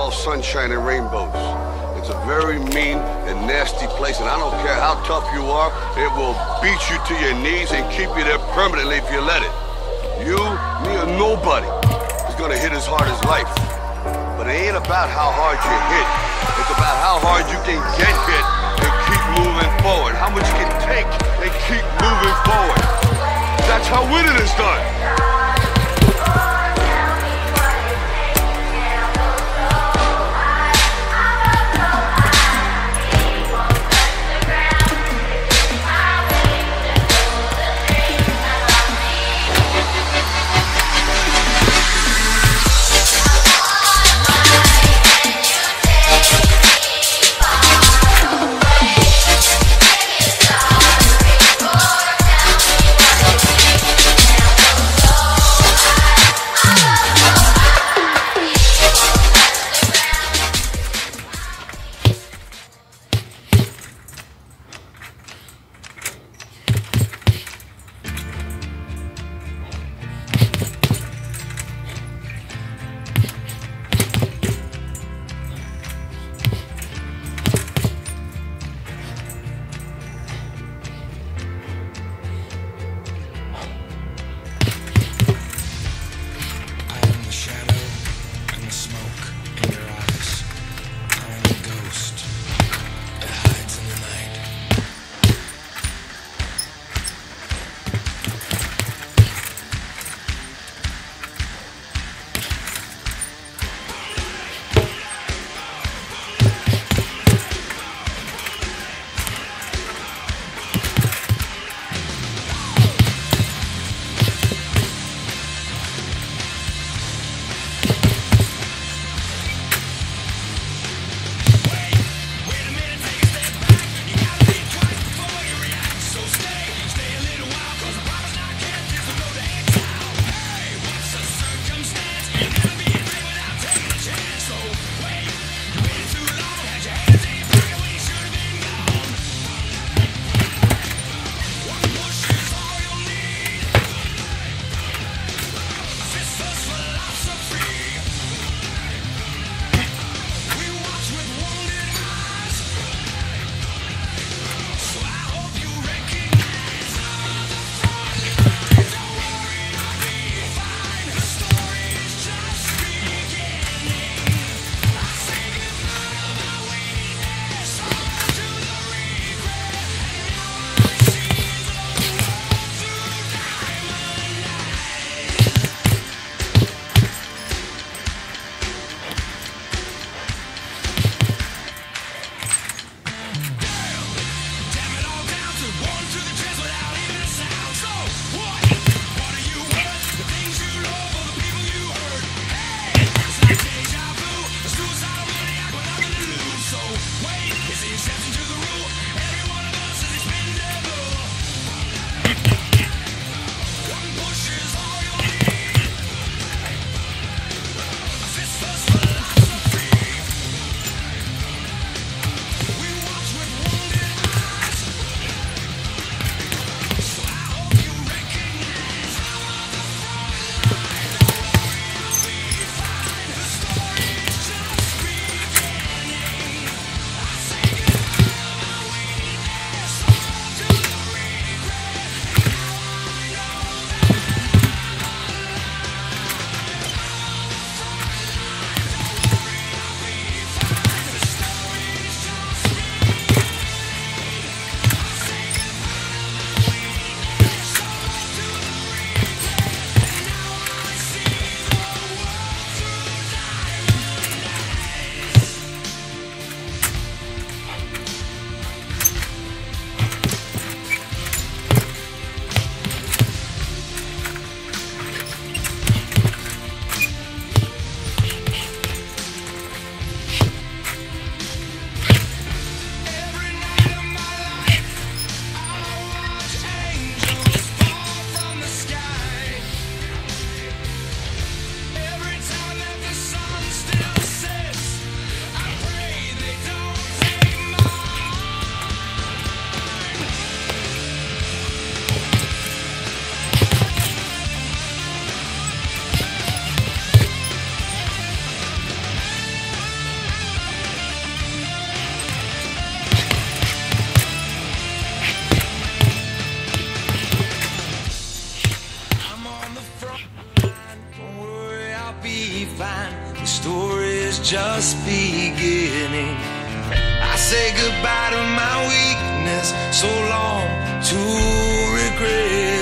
all sunshine and rainbows. It's a very mean and nasty place, and I don't care how tough you are, it will beat you to your knees and keep you there permanently if you let it. You, me, or nobody is gonna hit as hard as life. But it ain't about how hard you hit. It's about how hard you can get hit and keep moving forward. How much you can take and keep moving forward. That's how winning is done. is just beginning. I say goodbye to my weakness, so long to regret.